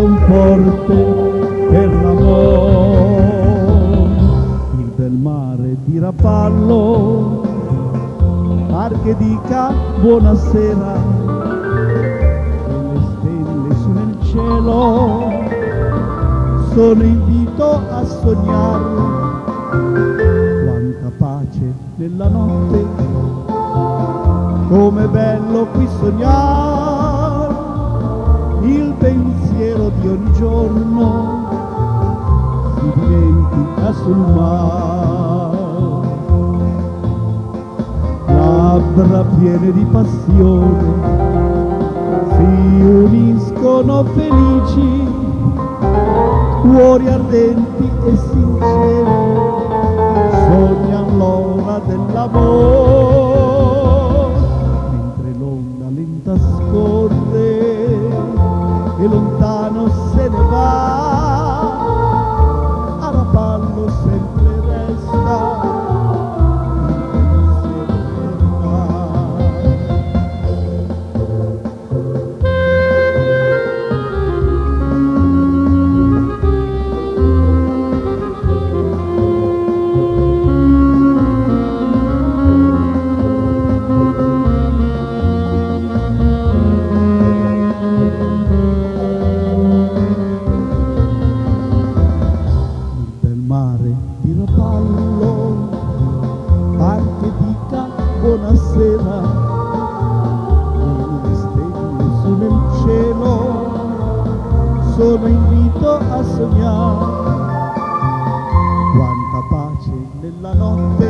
un forte per l'amore. Il bel mare di Rapallo, par che dica buonasera, e le stelle su nel cielo sono invito a sognare. Quanta pace nella notte, com'è bello qui sognare, il pensiero di ogni giorno si dimentica sul mare. Labbra piene di passione si uniscono felici, cuori ardenti e sinceri sognan l'ora dell'amore, mentre l'onda lenta scorre e lontano se ne va, a Rapallo sempre resta di Rapallo, par che dica buonasera, le stelle su nel cielo sono invito a sognare. Quanta pace nella notte,